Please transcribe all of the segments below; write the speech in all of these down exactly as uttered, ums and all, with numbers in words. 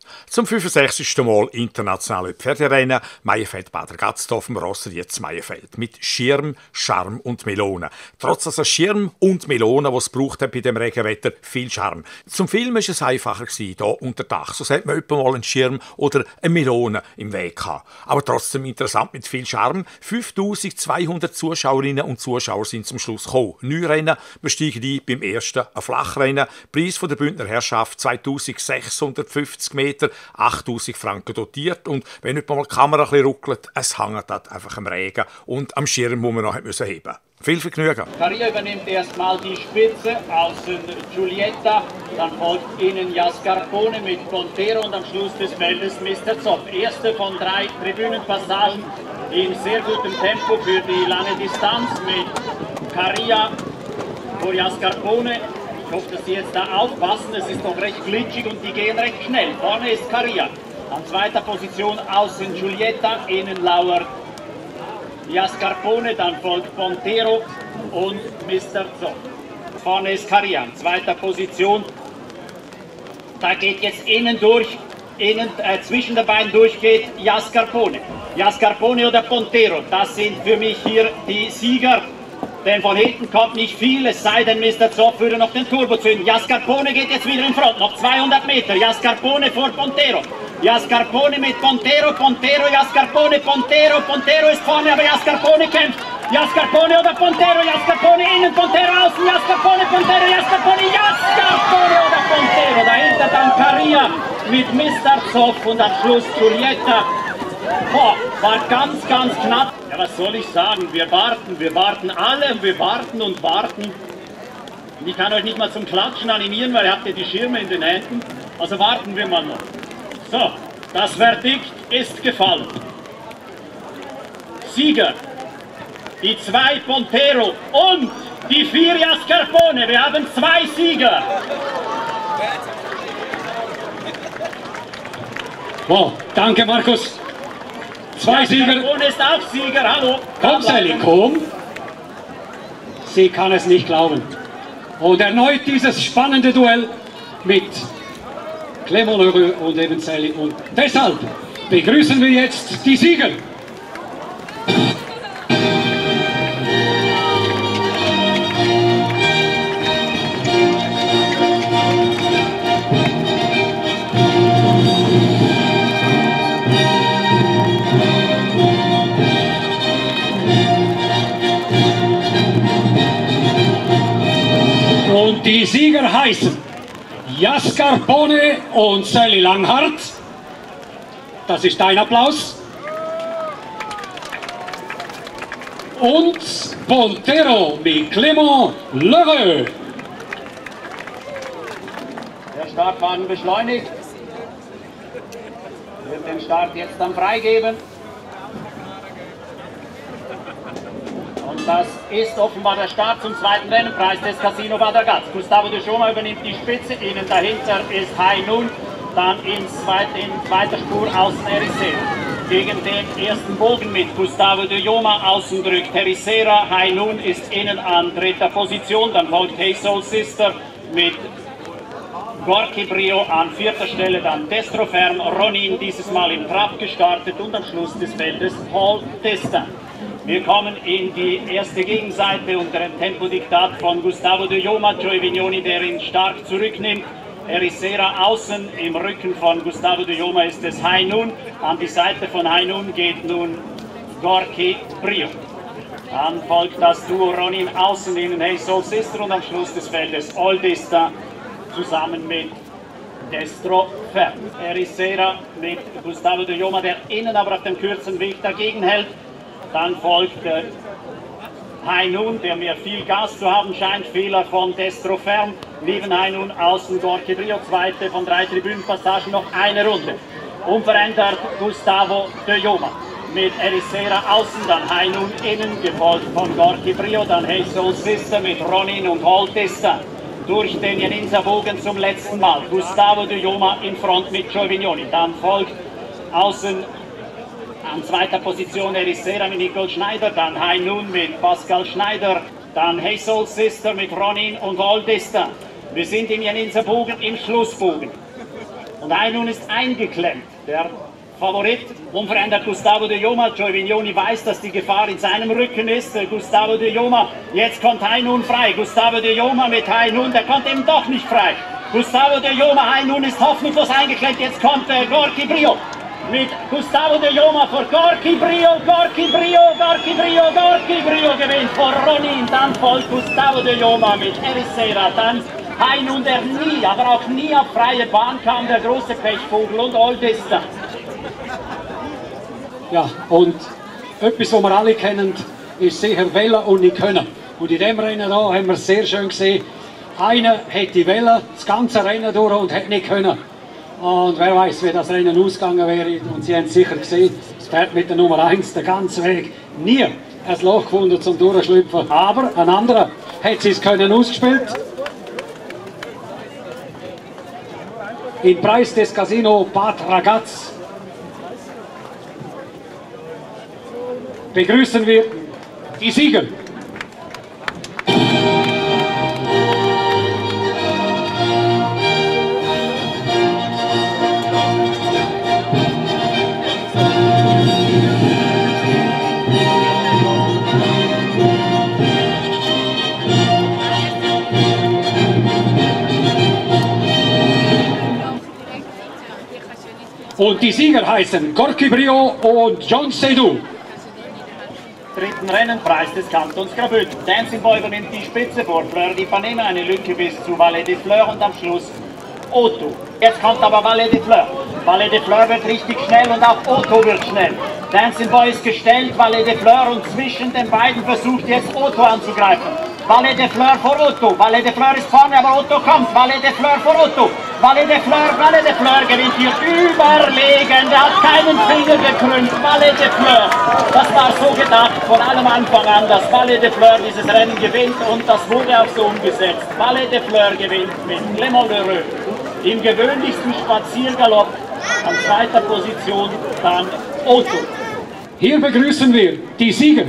Zum fünfundsechzigsten Mal internationale Pferderennen Maienfeld-Bad Ganstorf im Rosserietz Maienfeld mit Schirm, Charme und Melone. Trotz also Schirm und Melone, die es braucht hat bei dem Regenwetter, viel Charme. Zum Filmen war es einfacher hier unter Dach. So hat man etwa mal einen Schirm oder eine Melone im Weg gehabt. Aber trotzdem interessant mit viel Charme. fünftausendzweihundert Zuschauerinnen und Zuschauer sind zum Schluss gekommen. Neun Rennen besteigen die beim ersten ein Flachrennen. Preis von der Bündner Herrschaft zweitausendsechshundertfünfzig Meter. achttausend Franken dotiert und wenn nicht mal die Kamera ein bisschen ruckelt, es hängt dort einfach am Regen und am Schirm, wo man noch heben musste. Viel Vergnügen. Caria übernimmt erstmal die Spitze, außen Giulietta, dann folgt innen Jascarpone mit Pontero und am Schluss des Feldes Mister Zoff. Erste von drei Tribünenpassagen in sehr gutem Tempo für die lange Distanz mit Caria vor Jascarpone. Ich hoffe, dass Sie jetzt da aufpassen, es ist doch recht glitschig und die gehen recht schnell. Vorne ist Caria, an zweiter Position außen Giulietta, innen lauert Jascarpone, dann folgt Pontero und Mister Zoff. Vorne ist Caria, an zweiter Position. Da geht jetzt innen durch, innen, äh, zwischen den beiden durch geht Jascarpone. Jascarpone oder Pontero, das sind für mich hier die Sieger. Denn von hinten kommt nicht viel, es sei denn, Mister Zoff würde noch den Turbo zünden. Jascarpone geht jetzt wieder in Front, noch zweihundert Meter. Jascarpone vor Pontero. Jascarpone mit Pontero, Pontero, Jascarpone, Pontero. Pontero ist vorne, aber Jascarpone kämpft. Jascarpone oder Pontero, Jascarpone innen, Pontero außen, Jascarpone, Pontero, Jascarpone, Jascarpone oder Pontero. Dahinter dann Caria mit Mister Zoff und am Schluss Giulietta. Boah, war ganz, ganz knapp. Ja, was soll ich sagen? Wir warten, wir warten alle, wir warten und warten. Und ich kann euch nicht mal zum Klatschen animieren, weil ihr habt ja die Schirme in den Händen. Also warten wir mal noch. So, das Verdikt ist gefallen. Sieger, die zwei Pontero und die vier Jascarpone. Wir haben zwei Sieger. Wow, danke Markus. Zwei Sieger. Jascarpone ist auch Sieger, hallo. Komm Sally, komm. Sie kann es nicht glauben. Und erneut dieses spannende Duell mit Clément Lheureux und eben Sally. Und deshalb begrüßen wir jetzt die Sieger. Und die Sieger heißen Jascarpone und Sally Langhardt. Das ist dein Applaus. Und Pontero mit Clément Lheureux. Der Startwagen beschleunigt. Wird den Start jetzt dann freigeben. Und das ist offenbar der Start zum zweiten Rennenpreis des Casino Bad Ragaz. Gustavo de Joma übernimmt die Spitze, innen dahinter ist Hai Nun, dann in zweiter, in zweiter Spur außen Ericeira. Gegen den ersten Bogen mit Gustavo de Joma, außen drückt Ericeira, Hai Nun ist innen an dritter Position, dann folgt Hey Soul Sister mit Gorky Brio an vierter Stelle, dann Destro Ferm, Ronin dieses Mal im Trab gestartet und am Schluss des Feldes Paul Testa. Wir kommen in die erste Gegenseite unter dem Tempodiktat von Gustavo de Joma, Joey Vignoni, der ihn stark zurücknimmt. Ericeira außen, im Rücken von Gustavo de Joma ist es Hai Nun. An die Seite von Hai Nun geht nun Gorky Brio. Dann folgt das Duo Ronin außen, innen Hey Soul Sister und am Schluss des Feldes Oldista zusammen mit Destro Ferm. Ericeira mit Gustavo de Joma, der innen aber auf dem kürzen Weg dagegen hält. Dann folgt äh, Hai Nun, der mir viel Gas zu haben scheint. Fehler von Destro Ferm. Neben Hai Nun außen Gorky Brio, zweite von drei Tribünenpassagen, noch eine Runde. Unverändert Gustavo de Joma. Mit Ericeira außen, dann Hai Nun innen, gefolgt von Gorky Brio, dann Hey Soul Sister mit Ronin und Holtista. Durch den Janinser Bogen zum letzten Mal. Gustavo de Joma in Front mit Joey Vignoni. Dann folgt außen an zweiter Position Ericeira mit Nicole Schneider, dann Hai Nun mit Pascal Schneider, dann Hey Soul Sister mit Ronin und Oldista. Wir sind im Janinser Bogen, im Schlussbogen. Und Hainun ist eingeklemmt. Der Favorit, unverändert Gustavo de Joma. Joy Vignoni weiß, dass die Gefahr in seinem Rücken ist. Gustavo de Joma, jetzt kommt Hainun frei. Gustavo de Joma mit Hainun, der kommt eben doch nicht frei. Gustavo de Joma, Hainun ist hoffnungslos eingeklemmt. Jetzt kommt äh, Gorky Brio mit Gustavo de Joma vor Gorky Brio, Gorky Brio, Gorky Brio, Gorky Brio gewinnt vor Ronin. Dann folgt Gustavo de Joma mit Ericeira. Dann Hainun, der nie, aber auch nie auf freie Bahn kam, der große Pechvogel und Oldester. Ja, und etwas, was wir alle kennen, ist sicher Wollen und nicht können. Und in diesem Rennen hier haben wir es sehr schön gesehen. Einer hätte wollen, das ganze Rennen durch und hätte nicht können. Und wer weiß, wie das Rennen ausgegangen wäre. Und Sie haben es sicher gesehen, das Pferd mit der Nummer eins, der ganze Weg, nie ein Loch gefunden zum Durchschlüpfen. Aber ein anderer hätte es können ausgespielt. Im Preis des Casino Bad Ragaz begrüßen wir die Sieger. Und die Sieger heißen Gorky Brio und John Seydoux. Dritten Rennenpreis des Kantons Graubünden. Dancing Boy übernimmt die Spitze vor Fleur d'Ipanema, eine Lücke bis zu Valais des Fleurs und am Schluss Otto. Jetzt kommt aber Valais des Fleurs. Valais des Fleurs wird richtig schnell und auch Otto wird schnell. Dancing Boy ist gestellt, Valais des Fleurs, und zwischen den beiden versucht jetzt Otto anzugreifen. Valais des Fleurs vor Otto. Valais des Fleurs ist vorne, aber Otto kommt. Valais des Fleurs vor Otto. Valais des Fleurs, Valais des Fleurs gewinnt hier überlegen. Der hat keinen Finger gekrümmt. Valais des Fleurs. Das war so gedacht von allem Anfang an, dass Valais des Fleurs dieses Rennen gewinnt, und das wurde auch so umgesetzt. Valais des Fleurs gewinnt mit Clément L'Heureux im gewöhnlichsten Spaziergalopp an zweiter Position, dann Otto. Hier begrüßen wir die Sieger.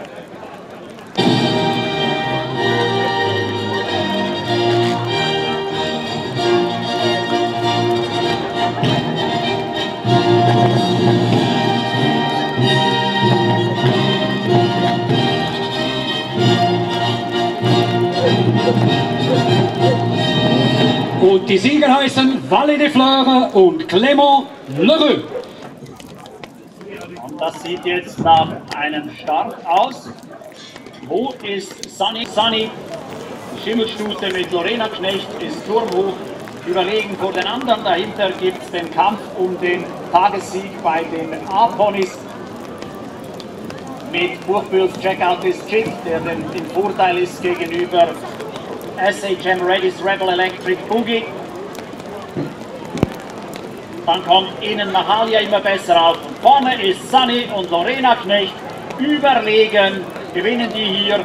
Und die Sieger heißen Valais des Fleurs und Clément L'Heureux. Und das sieht jetzt nach einem Start aus. Wo ist Sunny? Sunny, Schimmelstute mit Lorena Knecht, ist turmhoch überlegen vor den anderen. Dahinter gibt es den Kampf um den Tagessieg bei den A-Ponys mit Buchbühls Checkout is Chick, der den, im Vorteil ist gegenüber S H M Reddy's Rebel Electric Boogie. Dann kommt ihnen Mahalia immer besser auf. Und vorne ist Sunny und Lorena Knecht überlegen, gewinnen die hier.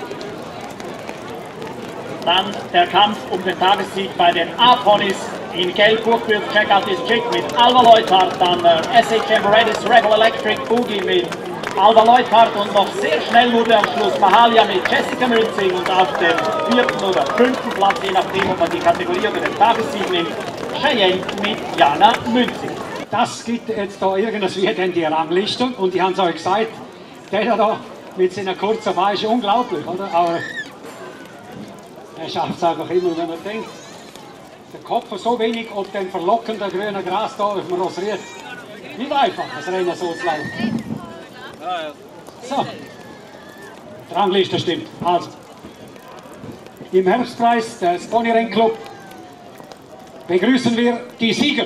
Dann der Kampf um den Tagessieg bei den A-Ponys in Gelb, Buchbühls Checkout is Chick mit Alva Leuthard, dann äh, S H M Reddy's Rebel Electric Boogie mit Alva Leuthard, und noch sehr schnell wurde am Schluss Mahalia mit Jessica Münzing, und auf dem vierten oder fünften Platz, je nachdem, ob man die Kategorie oder den Tagessieg nimmt, Cheyenne mit Jana Münzing. Das gibt jetzt da irgendwie denn die Rangliste, und ich habe es euch gesagt, der da mit seiner kurzen Beine ist unglaublich, oder? Aber er schafft es einfach immer, wenn man denkt, der Kopf so wenig auf dem verlockenden grünen Gras da auf dem Rosried. Nicht einfach, das Rennen so zu laufen. So, die Rangliste stimmt. Also, im Herbstpreis des Pony Rennclub begrüßen wir die Sieger.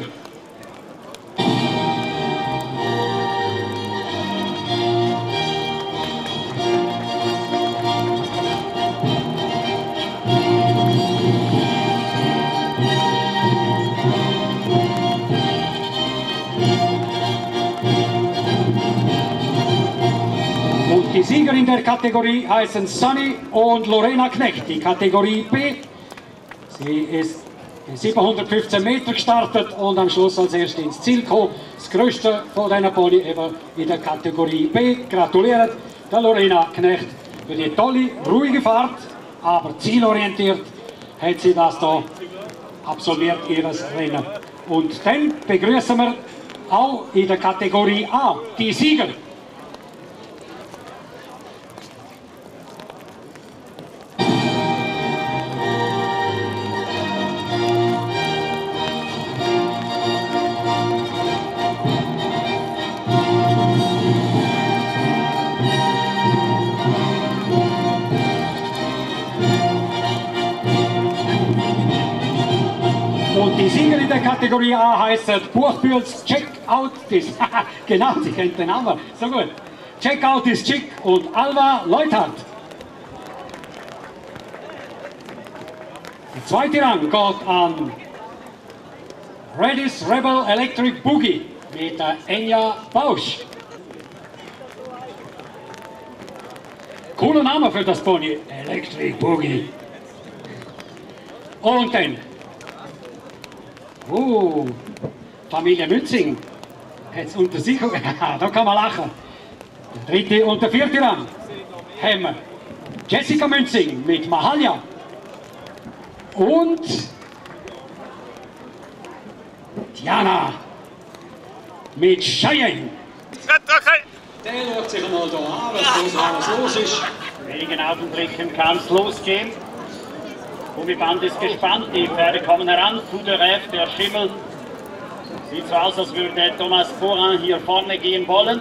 Die Sieger in der Kategorie heißen Sunny und Lorena Knecht. Die Kategorie B, sie ist siebenhundertfünfzehn Meter gestartet und am Schluss als erste ins Ziel gekommen. Das größte von diesen Pony eben in der Kategorie B. Gratuliert der Lorena Knecht für die tolle, ruhige Fahrt, aber zielorientiert hat sie das da absolviert, ihres Rennen. Und dann begrüßen wir auch in der Kategorie A die Sieger. Und die Sieger in der Kategorie A heißen Buchbühls Checkout ist, genau, Sie kennt den Namen, so gut. Checkout ist Chick und Alva Leuthardt. Der zweite Rang geht an Redis Rebel Electric Boogie mit der Enya Bausch. Cooler Name für das Pony, Electric Boogie. Und dann Oh, Familie Mützing hat es unter sich, da kann man lachen. Der dritte und der vierte Rang haben wir Jessica Münzing mit Mahalia und Diana mit Cheyenne. Der schaut sich mal hier an, was alles los ist. Wenigen Augenblicken kann es losgehen. Gummiband ist gespannt, die Pferde kommen heran. Fuderev, der Schimmel. Sieht so aus, als würde Thomas Boran hier vorne gehen wollen.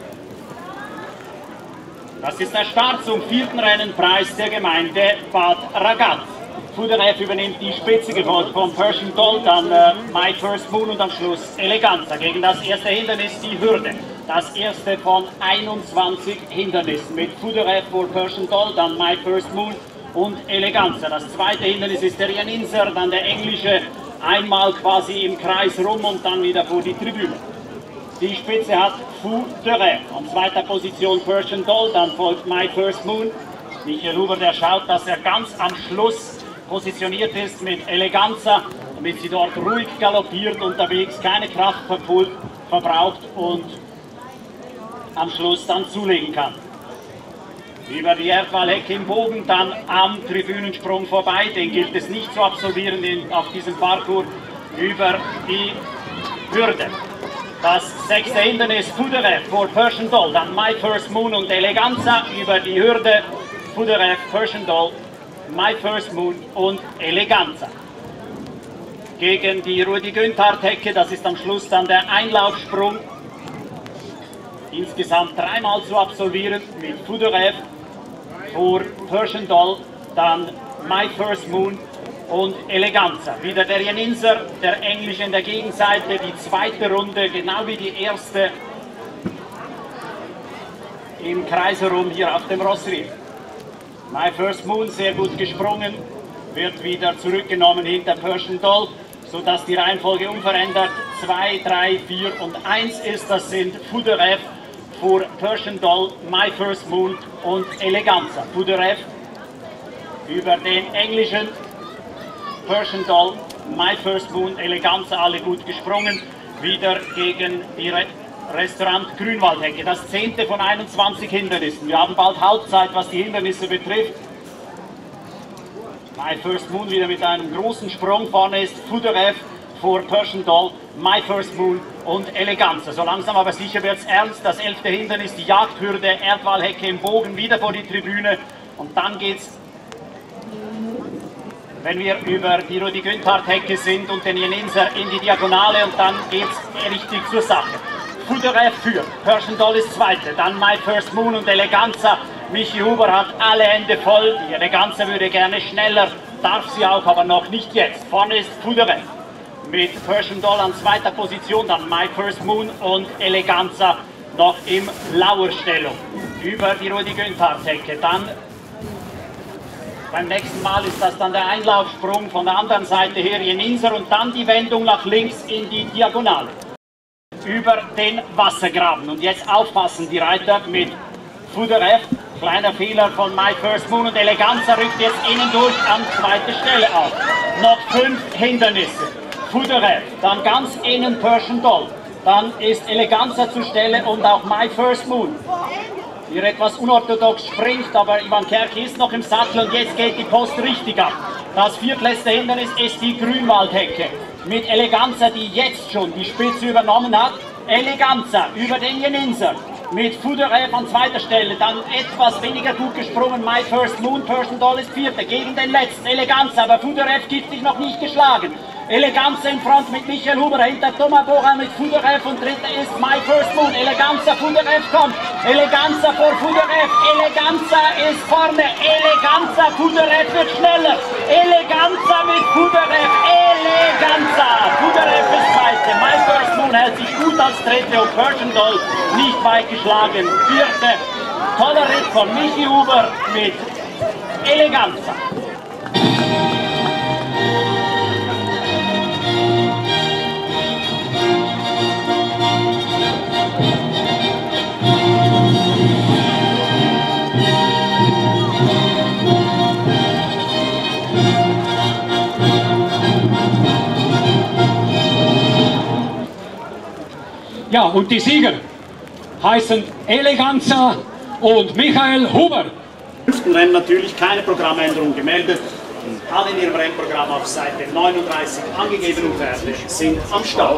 Das ist der Start zum vierten Rennenpreis der Gemeinde Bad Ragaz. Fuderev übernimmt die Spitze, gefolgt von Persian Doll, dann äh, My First Moon und am Schluss Eleganza. Gegen das erste Hindernis die Hürde. Das erste von einundzwanzig Hindernissen mit Fuderev vor Persian Doll, dann My First Moon und Eleganza. Das zweite Hindernis ist der Janinser, dann der englische, einmal quasi im Kreis rum und dann wieder vor die Tribüne. Die Spitze hat Fuderev, an zweiter Position Persian Doll, dann folgt My First Moon. Michael Huber, der schaut, dass er ganz am Schluss positioniert ist mit Eleganza, damit sie dort ruhig galoppiert, unterwegs keine Kraft verbraucht und am Schluss dann zulegen kann. Über die Erdwallhecke im Bogen, dann am Tribünensprung vorbei, den gilt es nicht zu absolvieren in, auf diesem Parcours, über die Hürde. Das sechste Hindernis Fuderev vor Persian Doll, dann My First Moon und Eleganza, über die Hürde Fuderev, Persian Doll, My First Moon und Eleganza. Gegen die Rudi Günthardt-Hecke, das ist am Schluss dann der Einlaufsprung. Insgesamt dreimal zu absolvieren mit Fuderev, vor Persian Doll, dann My First Moon und Eleganza. Wieder der Janinser, der Englische in der Gegenseite, die zweite Runde, genau wie die erste im Kreis herum hier auf dem Rossried. My First Moon sehr gut gesprungen, wird wieder zurückgenommen hinter Persian Doll, sodass die Reihenfolge unverändert zwei, drei, vier und eins ist. Das sind Fuderev vor Persian Doll, My First Moon und Eleganza. Fuderev über den englischen, Persian Doll, My First Moon, Eleganza, alle gut gesprungen. Wieder gegen die Re Restaurant Grünwaldhecke. Das zehnte von einundzwanzig Hindernissen. Wir haben bald Halbzeit, was die Hindernisse betrifft. My First Moon wieder mit einem großen Sprung. Vorne ist Fuderev vor Persian Doll, My First Moon und Eleganza. So langsam aber sicher wird es ernst. Das elfte Hindernis, die Jagdhürde, Erdwallhecke im Bogen, wieder vor die Tribüne. Und dann geht's, wenn wir über die Rudi Günthardt-Hecke sind und den Janinser, in die Diagonale und dann geht's richtig zur Sache. Fuderev führt, Persian Doll ist Zweite, dann My First Moon und Eleganza. Michi Huber hat alle Hände voll, die Eleganza würde gerne schneller, darf sie auch, aber noch nicht jetzt. Vorne ist Fuderev mit Persian Doll an zweiter Position, dann My First Moon und Eleganza noch im Lauerstellung. Über die Rudi Günthardt-Hecke, dann beim nächsten Mal ist das dann der Einlaufsprung von der anderen Seite her Janinser und dann die Wendung nach links in die Diagonale. Über den Wassergraben. Und jetzt aufpassen die Reiter mit Fuderev. Kleiner Fehler von My First Moon und Eleganza rückt jetzt innen durch an zweiter Stelle auf. Noch fünf Hindernisse. Fuderev, dann ganz innen Persian Doll. Dann ist Eleganza zur Stelle und auch My First Moon. Hier etwas unorthodox springt, aber Ivan Kerki ist noch im Sattel und jetzt geht die Post richtig ab. Das viertletzte Hindernis ist die Grünwaldhecke. mit Eleganza, die jetzt schon die Spitze übernommen hat. Eleganza über den Jeninser. Mit Fuderev an zweiter Stelle, dann etwas weniger gut gesprungen, My First Moon, Persendal ist Vierter, gegen den letzten, Eleganza, aber Fuderev gibt sich noch nicht geschlagen. Eleganza in Front mit Michael Huber, hinter Thomas Bora mit Fuderev und dritter ist My First Moon. Eleganza, Fuderev kommt, Eleganza vor Fuderev, Eleganza ist vorne, Eleganza, Fuderev wird schneller, Eleganza mit Fuderev, Eleganza, Fuderev ist Zweite, My First Moon hält sich gut als Dritte und Persendal nicht weit geschlagen, Vierte, toller Ritt von Michi Huber mit Eleganza. Ja, und die Sieger heißen Eleganza und Michael Huber. Im fünften Rennen natürlich keine Programmänderung gemeldet. Alle in ihrem Rennprogramm auf Seite neununddreißig angegebenen Pferde sind am Start.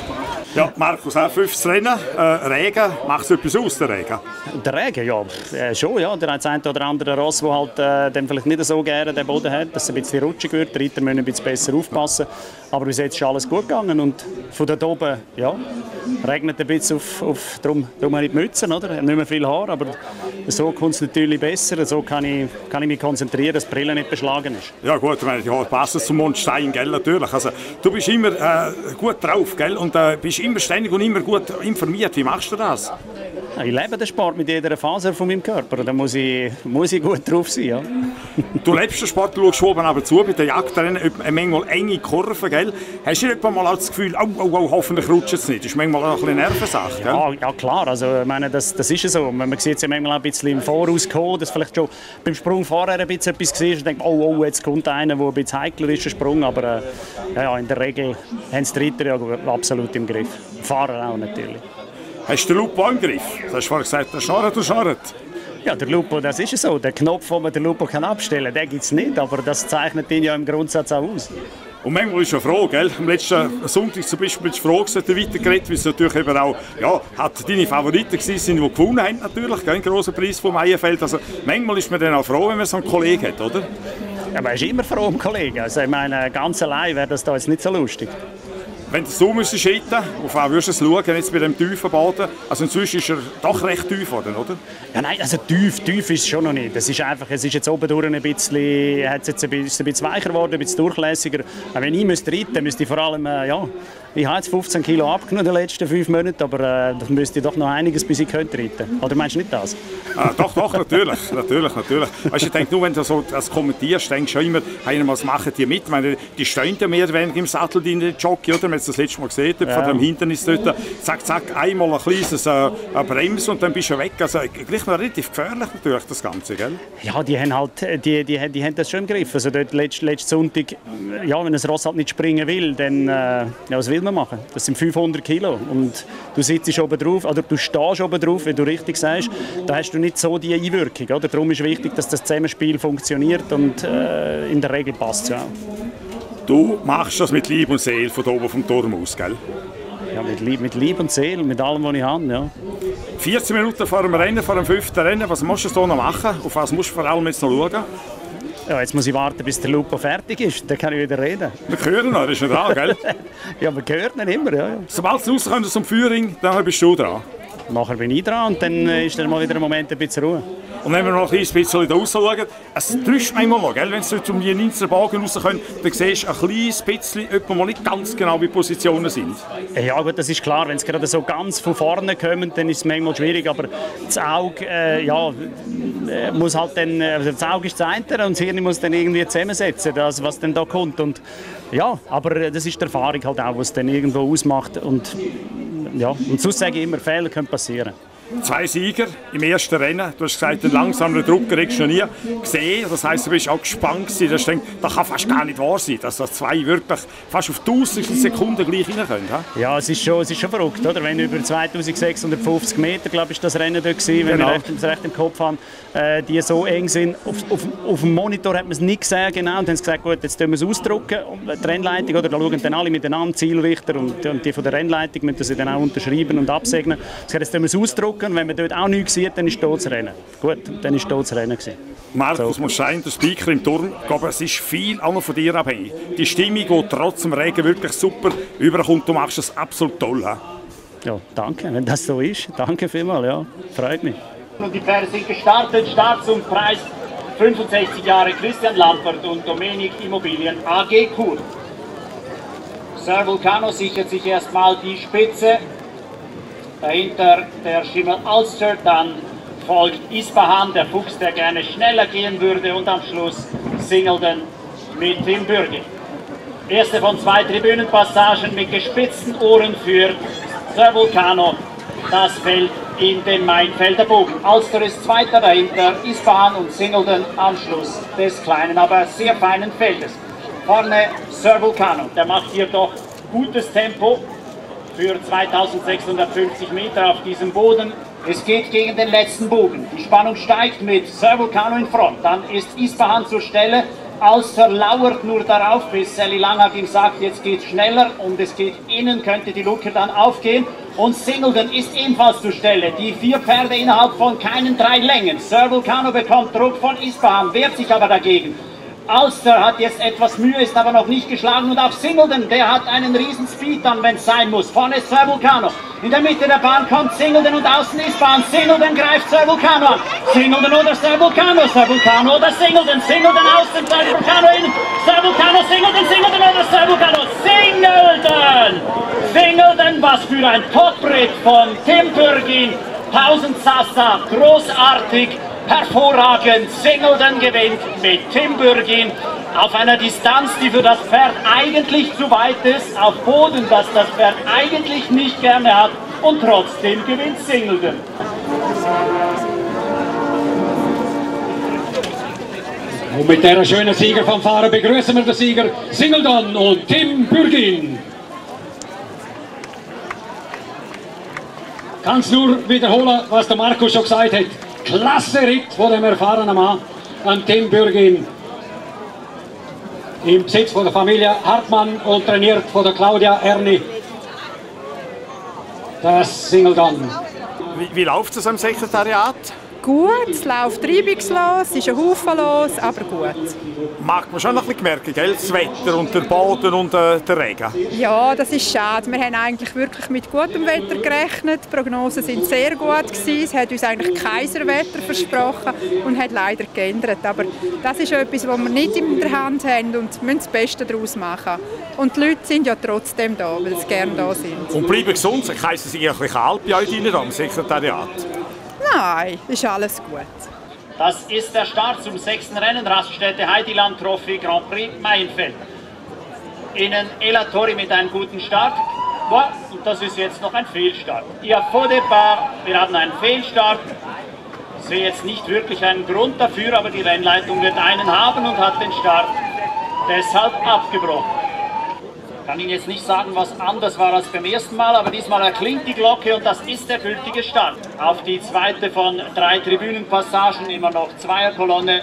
Ja, Markus, auch fünftes Rennen, äh, Regen, macht es etwas aus, der Regen? Der Regen, ja, äh, schon, ja. Der hat ein oder andere Ross, der halt, äh, dem vielleicht nicht so gerne den Boden hat, dass es ein bisschen rutschig wird. Die Reiter müssen ein bisschen besser aufpassen. Aber bis jetzt ist alles gut gegangen und von dort oben, ja, regnet ein bisschen auf, auf darum, darum habe ich die Mütze, oder? Nicht mehr viel Haar, aber so kommt es natürlich besser. So kann ich, kann ich mich konzentrieren, dass die Brille nicht beschlagen ist. Ja gut, ich meine, die Haare passen zum Mondstein, gell, natürlich. Also, du bist immer äh, gut drauf, gell, und äh, bist immer ständig und immer gut informiert. Wie machst du das? Ich lebe den Sport mit jeder Faser von meinem Körper. Da muss ich, muss ich gut drauf sein. Ja. Du lebst den Sport, du schaust oben aber zu, bei den Jagdrennen, manchmal enge Kurven, gell? Hast du nicht mal das Gefühl, oh, oh, oh, hoffentlich rutscht es nicht? Das ist manchmal auch eine Nervensache, gell? Ja, ja, klar. Also, ich meine, das, das ist ja so. Man sieht es ja manchmal ein bisschen im Voraus kommen, dass vielleicht schon beim Sprung vorher ein bisschen etwas war und denkt, oh, oh, jetzt kommt einer, der ein bisschen heikler ist, der Sprung. Aber äh, ja, in der Regel haben die Reiter ja absolut im Griff. Fahrer auch natürlich. Hast du den Lupo im Griff? Du hast vorhin gesagt, der schnarrt und schnarrt. Ja, der Lupo, das ist so. Der Knopf, den man den Lupo abstellen kann, den gibt es nicht. Aber das zeichnet ihn ja im Grundsatz auch aus. Und manchmal ist es eine Frage, gell? Am letzten Sonntag zum Beispiel ist die Frage weitergeredet, weil es natürlich eben auch, ja, hat deine Favoriten sind, die gewonnen haben natürlich, gell? Ein grosser Preis vom Meierfeld. Also manchmal ist man dann auch froh, wenn man so einen Kollegen hat, oder? Ja, man ist immer froh um Kollegen. Also ich meine, ganz allein wäre das da jetzt nicht so lustig. Wenn du so müsstest reiten, auf wen würdest du es schauen, jetzt bei dem tiefen Boden? Also inzwischen ist er doch recht tief, oder? Ja, nein, also tief, tief ist es schon noch nicht. Es ist einfach, es ist jetzt oben durch ein bisschen, hat jetzt ein bisschen, ein bisschen weicher geworden, ein bisschen durchlässiger. Aber wenn ich müsste reiten, müsste ich vor allem, äh, ja, ich habe jetzt fünfzehn Kilo abgenommen in den letzten fünf Monaten, aber äh, das müsste ich doch noch einiges, bis ich könnte reiten. Oder meinst du nicht das? Ah, doch, doch, natürlich, natürlich, natürlich. Weißt, ich denke, nur wenn du so das kommentierst, denkst du schon immer, hey, was machen die mit? Ich meine, die stehen ja mehr oder weniger im Sattel, die Jockey, oder? Das letzte Mal gesehen, ja. Von dem Hindernis dort, zack, zack, einmal ein kleines äh, Bremse und dann bist du weg. Also gleich noch relativ gefährlich natürlich, das Ganze, gell? Ja, die haben halt, die, die, die haben das schon im Griff. Also dort letzten letzt Sonntag, ja, wenn ein Ross halt nicht springen will, dann, äh, ja, was will man machen? Das sind fünfhundert Kilo und du sitzt oben drauf, oder du stehst oben drauf, wie du richtig sagst, da hast du nicht so die Einwirkung, oder? Darum ist wichtig, dass das Zusammenspiel funktioniert und äh, in der Regel passt es ja auch. Du machst das mit Liebe und Seele von oben vom Turm aus, gell? Ja, mit Liebe, mit Liebe und Seele, mit allem, was ich habe, ja. vierzehn Minuten vor dem Rennen, vor dem fünften Rennen, was musst du da noch machen? Auf was musst du vor allem jetzt noch schauen? Ja, jetzt muss ich warten, bis der Lupo fertig ist, dann kann ich wieder reden. Wir hören noch, das ist nicht dran, gell? Ja, wir hören ihn immer, ja. ja. Sobald es rauskommt zum Führing, dann bist du dran. Nachher bin ich dran und dann ist dann mal wieder ein Moment ein bisschen Ruhe. Und wenn wir noch ein bisschen da rausschauen, es täuscht manchmal noch, gell? Wenn du zum Jeninser Bogen rauskommt, dann siehst du ein kleines bisschen, etwa mal nicht ganz genau, wie die Positionen sind. Ja gut, das ist klar, wenn es gerade so ganz von vorne kommt, dann ist es manchmal schwierig, aber das Auge, äh, ja, muss halt dann, also das Auge ist das eine und das Hirn muss dann irgendwie zusammensetzen, das, was dann da kommt. Und, ja, aber das ist die Erfahrung halt auch, was dann irgendwo ausmacht und ja, und sonst sage ich immer, Fehler können passieren. Zwei Sieger im ersten Rennen. Du hast gesagt, einen langsamen Drucker hättest du noch nie gesehen. Das heisst, du bist auch gespannt gewesen. Das, denkst, das kann fast gar nicht wahr sein, dass das zwei wirklich fast auf tausend Sekunden gleich rein können. He? Ja, es ist, schon, es ist schon verrückt, oder? Wenn über zweitausendsechshundertfünfzig Meter, glaube ich, ist das Rennen dort gewesen, wenn genau. wir recht, recht im Kopf haben, äh, die so eng sind. Auf, auf, auf dem Monitor hat man es nicht gesehen, genau, und haben gesagt, gut, jetzt tun wir es ausdrucken, die Rennleitung, oder? Da schauen dann alle miteinander, Zielrichter und, und die von der Rennleitung müssen sie dann auch unterschreiben und absegnen. Sie haben, jetzt tun wir es ausdrucken. Und wenn man dort auch nichts sieht, dann ist es Rennen. Gut, dann ist es Rennen gewesen. Markus, so. Muss sein, der Speaker im Turm, aber es ist viel auch noch von dir abhängig. Die Stimmung, die trotz dem Regen wirklich super überkommt, du machst das absolut toll. He? Ja, danke, wenn das so ist. Danke vielmals, ja, freut mich. Und die Pferde sind gestartet, Start zum Preis fünfundsechzig Jahre Christian Lampert und Domenik Immobilien A G Chur. Sir Vulcano sichert sich erstmal die Spitze. Dahinter der Schimmel Ulster, dann folgt Ispahan, der Fuchs, der gerne schneller gehen würde, und am Schluss Singleton mit Tim Bürgi. Erste von zwei Tribünenpassagen mit gespitzten Ohren für Sir Vulcano. Das fällt in den Mainfelder Bogen. Ulster ist Zweiter, dahinter Ispahan und Singleton am Schluss des kleinen, aber sehr feinen Feldes. Vorne Sir Vulcano, der macht hier doch gutes Tempo für zweitausendsechshundertfünfzig Meter auf diesem Boden. Es geht gegen den letzten Bogen. Die Spannung steigt mit Sir Vulcano in Front. Dann ist Ispahan zur Stelle. Ulster lauert nur darauf, bis Sally Langhardt ihm sagt, jetzt geht es schneller und es geht innen, könnte die Luke dann aufgehen. Und Singleton ist ebenfalls zur Stelle. Die vier Pferde innerhalb von keinen drei Längen. Sir Vulcano bekommt Druck von Ispahan, wehrt sich aber dagegen. Ulster hat jetzt etwas Mühe, ist aber noch nicht geschlagen, und auch Singleton, der hat einen riesen Speed dann, wenn es sein muss. Vorne ist Sir Vulcano. In der Mitte der Bahn kommt Singleton und außen Ispahan. Singleton greift Sir Vulcano an. Singleton oder Sir Vulcano, Sir Vulcano oder Singleton. Singleton außen, Sir Vulcano innen. Sir Vulcano, Singleton, Singleton oder Sir Vulcano. Singleton! Singleton, was für ein Top-Ritt von Tim Bürgin. tausend Sasa, großartig. Hervorragend, Singleton gewinnt mit Tim Bürgin auf einer Distanz, die für das Pferd eigentlich zu weit ist, auf Boden, das das Pferd eigentlich nicht gerne hat, und trotzdem gewinnt Singleton. Und mit dieser schönen Siegerfanfare begrüßen wir den Sieger Singleton und Tim Bürgin. Ich kann es nur wiederholen, was der Markus schon gesagt hat. Klasse Ritt von dem erfahrenen Mann an Tim Bürgin. Im Besitz von der Familie Hartmann und trainiert von der Claudia Erni. Das Singleton. Wie, wie läuft es am Sekretariat? Gut, es läuft reibungslos, es ist ein Haufen los, aber gut. Mag man schon ein bisschen merken, gell? Das Wetter und der Boden und äh, der Regen. Ja, das ist schade. Wir haben eigentlich wirklich mit gutem Wetter gerechnet. Die Prognosen waren sehr gut gewesen. Es hat uns eigentlich Kaiserwetter versprochen und hat leider geändert. Aber das ist etwas, was wir nicht in der Hand haben und müssen das Beste daraus machen. Und die Leute sind ja trotzdem da, weil sie gerne da sind. Und bleiben gesund. Ich heisse Sie ein bisschen kalt bei euch drinnen am Sekretariat. Nein, ist alles gut. Das ist der Start zum sechsten Rennen, Raststätte Heidiland Trophy Grand Prix Mainfeld. Innen Elatori mit einem guten Start. Boah, und das ist jetzt noch ein Fehlstart. Ja, vor départ, wir haben einen Fehlstart. Ich sehe jetzt nicht wirklich einen Grund dafür, aber die Rennleitung wird einen haben und hat den Start deshalb abgebrochen. Ich kann Ihnen jetzt nicht sagen, was anders war als beim ersten Mal, aber diesmal erklingt die Glocke und das ist der gültige Start. Auf die zweite von drei Tribünenpassagen, immer noch Zweierkolonne.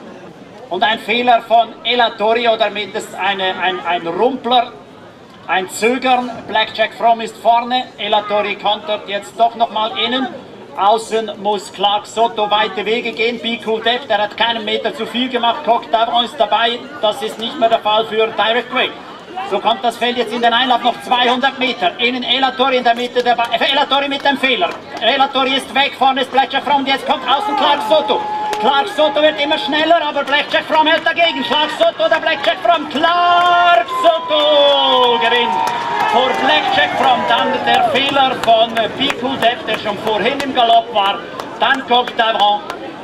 Und ein Fehler von Elatori, oder mindestens eine, ein, ein Rumpler, ein Zögern. Blackjack From ist vorne, Elatori kontert jetzt doch nochmal innen. Außen muss Clark Soto weite Wege gehen. Be Cool Depp, der hat keinen Meter zu viel gemacht. Coq d'Avron ist dabei, das ist nicht mehr der Fall für Direct Way. So kommt das Feld jetzt in den Einlauf, noch zweihundert Meter. Innen Elatori in der Mitte der Bahn. Äh, Elatori mit dem Fehler. Elatori ist weg, vorne ist Blackjack From, jetzt kommt außen Clark Soto. Clark Soto wird immer schneller, aber Blackjack From hält dagegen. Clark Soto oder Blackjack From? Clark Soto gewinnt vor Blackjack From. Dann der Fehler von Be Cool Depp, der schon vorhin im Galopp war. Dann Coq d'Avron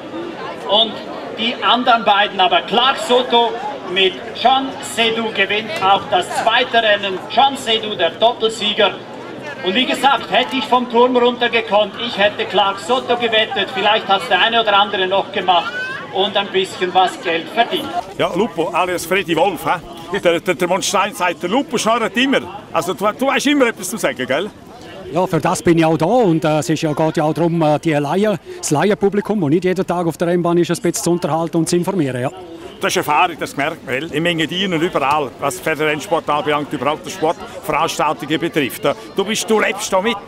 und die anderen beiden, aber Clark Soto mit John Seydoux gewinnt auch das zweite Rennen. John Seydoux, der Doppelsieger. Und wie gesagt, hätte ich vom Turm runter gekonnt, ich hätte Clark Sotto gewettet, vielleicht hat es der eine oder andere noch gemacht und ein bisschen was Geld verdient. Ja, Lupo, alias Freddy Wolf, he? Der, der, der Monstein sagt, der Lupo schnarrt immer. Also du, du hast immer etwas zu sagen, gell? Ja, für das bin ich auch da und äh, es ist ja, geht ja auch darum, äh, die Laien, das Laienpublikum, das nicht jeden Tag auf der Rennbahn ist, ein bisschen zu unterhalten und zu informieren. Ja. Das ist Erfahrung, das merkt man. In Engadin und überall, was Pferderennsport anbelangt, überhaupt die Sportveranstaltungen betrifft. Du, bist, du lebst da mit.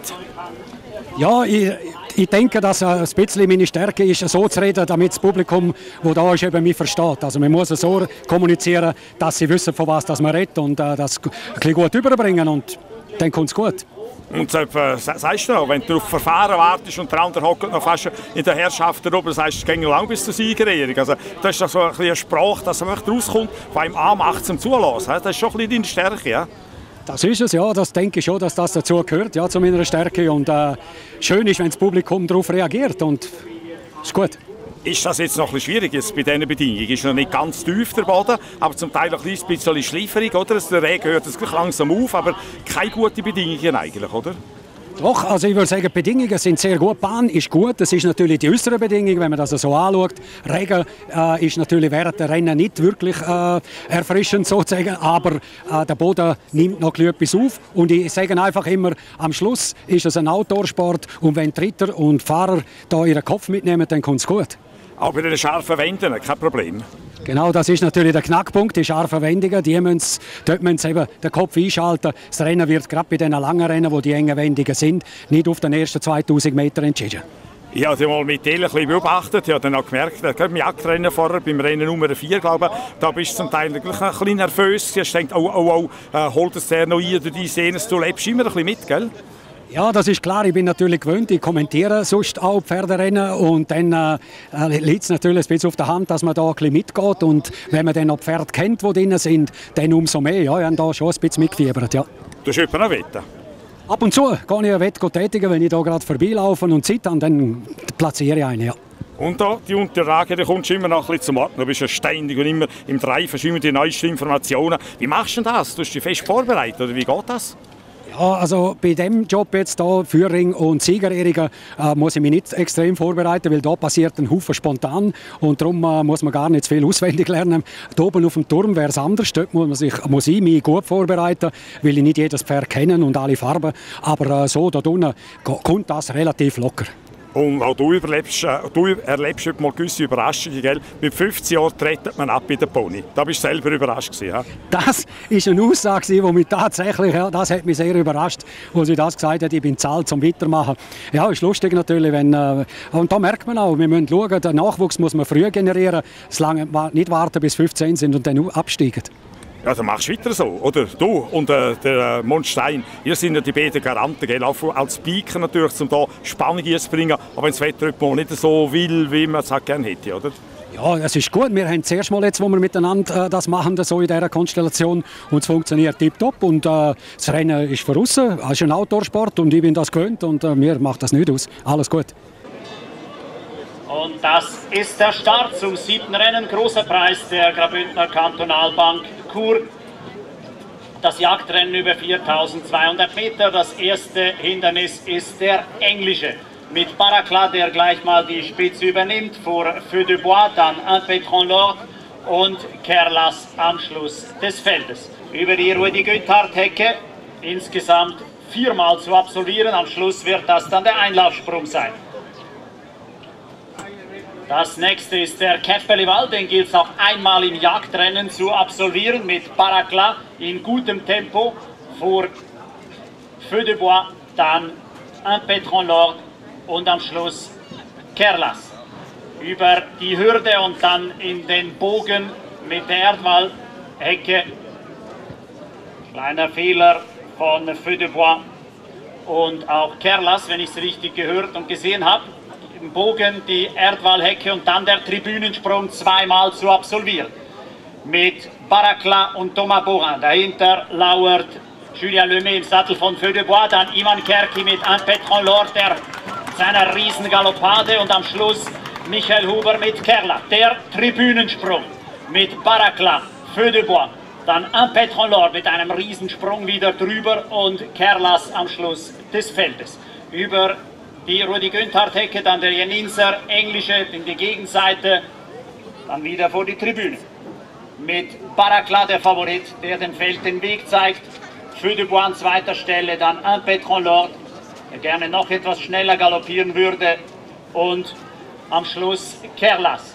Ja, ich, ich denke, dass ein bisschen meine Stärke ist, so zu reden, damit das Publikum, das da ist, eben mich versteht. Also man muss so kommunizieren, dass sie wissen, von was das man redet und äh, das ein bisschen gut überbringen und dann kommt es gut. Und äh, sagst du noch, wenn du auf Verfahren wartest und der andere hockt noch fast in der Herrschaft darüber, sagst du, es geht lang bis zur Siegerehrung. Also, das ist doch so ein bisschen eine Sprache, dass man rauskommt, die einem anmacht zum Zulassen. Das ist schon ein bisschen deine Stärke, ja? Das ist es, ja. Das denke ich schon, dass das dazu gehört, ja, zu meiner Stärke. Und äh, schön ist, wenn das Publikum darauf reagiert und ist gut. Ist das jetzt noch ein bisschen schwierig jetzt bei diesen Bedingungen? Ist noch nicht ganz tief der Boden, aber zum Teil ein bisschen Schleiferung, oder? Der Regen hört jetzt langsam auf, aber keine guten Bedingungen eigentlich, oder? Doch, also ich würde sagen, die Bedingungen sind sehr gut. Die Bahn ist gut, das ist natürlich die äußere Bedingung, wenn man das so anschaut. Regen äh, ist natürlich während der Rennen nicht wirklich äh, erfrischend sozusagen, aber äh, der Boden nimmt noch etwas auf. Und ich sage einfach immer, am Schluss ist es ein Outdoor-Sport und wenn die Ritter und Fahrer da ihren Kopf mitnehmen, dann kommt es gut. Auch bei den scharfen Wänden, kein Problem. Genau, das ist natürlich der Knackpunkt, die scharfen Wendungen, die müssen, dort müssen sie eben den Kopf einschalten. Das Rennen wird gerade bei den langen Rennen, wo die engen Wendungen sind, nicht auf den ersten zweitausend Metern entschieden. Ich habe sie mal mit Tele ein bisschen beobachtet. Ich habe dann auch gemerkt, gerade im Jagdrennen vorher, beim Rennen Nummer vier, glaube ich, da bist du zum Teil ein bisschen nervös. Du denkst, oh, oh, oh, äh, holt es der noch ein oder die sehen es, du lebst immer ein bisschen mit, gell? Ja, das ist klar. Ich bin natürlich gewöhnt. Ich kommentiere sonst auch Pferderennen und dann äh, liegt es natürlich ein bisschen auf der Hand, dass man da ein bisschen mitgeht. Und wenn man dann auch Pferde kennt, die drin sind, dann umso mehr. Ja, ich habe da schon ein bisschen mitgefiebert, ja. Du hast jemanden wetten? Ab und zu gehe ich eine Wette tätigen, wenn ich da gerade vorbeilaufe und Zeit habe, dann platziere ich einen, ja. Und da, die Unterlage, da kommst du immer noch ein bisschen zum Atmen. Du bist ja ständig und immer im Drive, hast immer die neuesten Informationen. Wie machst du denn das? Du hast dich fest vorbereitet, oder wie geht das? Ja, also bei dem Job jetzt hier, Führring und Siegerehrungen, äh, muss ich mich nicht extrem vorbereiten, weil da passiert ein Haufen spontan und darum äh, muss man gar nicht zu viel auswendig lernen. Da oben auf dem Turm wäre es anders, dort muss, man sich, muss ich mich gut vorbereiten, weil ich nicht jedes Pferd kenne und alle Farben, aber äh, so da unten kommt das relativ locker. Und auch du, überlebst, äh, du erlebst heute mal gewisse Überraschungen. Gell? Mit fünfzehn Jahren tretet man ab bei der Pony. Da bist du selber überrascht gewesen, ja? Das war eine Aussage, die mich tatsächlich, ja, das hat mich sehr überrascht, wo sie das gesagt hat, ich bin zahlt zum Weitermachen. Ja, ist lustig natürlich, wenn, äh, und da merkt man auch, wir müssen schauen, den Nachwuchs muss man früh generieren, solange nicht warten bis fünfzehn sind und dann absteigen. Ja, dann machst du weiter so, oder? Du und äh, der äh, Monstein, ihr sind ja die beiden Garanten, gell? Auch als Speaker natürlich, um da Spannung zu bringen, aber wenn das Wetter mal nicht so will, wie man es halt gerne hätte, oder? Ja, es ist gut. Wir haben das erste Mal jetzt, wo wir miteinander äh, das machen, so in dieser Konstellation, und es funktioniert tiptop und äh, das Rennen ist von außen, es ist ein Outdoor-Sport und ich bin das gewöhnt und äh, mir macht das nicht aus. Alles gut. Und das ist der Start zum siebten Rennen, großer Preis der Graubündner Kantonalbank Chur. Das Jagdrennen über viertausendzweihundert Meter. Das erste Hindernis ist der englische. Mit Baracla, der gleich mal die Spitze übernimmt, vor Feu de Bois, dann Un Pétron Lord und Kerlas am Schluss des Feldes. Über die Rudi Güthard-Hecke insgesamt viermal zu absolvieren. Am Schluss wird das dann der Einlaufsprung sein. Das nächste ist der Käppeliwald, den gilt es auch einmal im Jagdrennen zu absolvieren mit Baracla in gutem Tempo vor Feu de Bois, dann Un Pétron Lord und am Schluss Kerlas. Über die Hürde und dann in den Bogen mit der Erdwall-Hecke. Kleiner Fehler von Feu de Bois und auch Kerlas, wenn ich es richtig gehört und gesehen habe. Im Bogen die Erdwall-Hecke und dann der Tribünensprung zweimal zu absolvieren. Mit Baracla und Thomas Borin. Dahinter lauert Julien Lemay im Sattel von Feu de Bois, dann Ivan Kerki mit Un Pétron Lord, der seiner Riesengaloppade, und am Schluss Michael Huber mit Kerla. Der Tribünensprung mit Baracla, Feu de Bois Dann Un Petron Lord mit einem Riesensprung wieder drüber und Kerlas am Schluss des Feldes. Über die Rudi Günthard-Hecke, dann der Jeninser, Englische in die Gegenseite, dann wieder vor die Tribüne. Mit Baracla, der Favorit, der dem Feld den Weg zeigt. Feu de Bois an zweiter Stelle, dann Un Petron Lord, der gerne noch etwas schneller galoppieren würde. Und am Schluss Kerlas.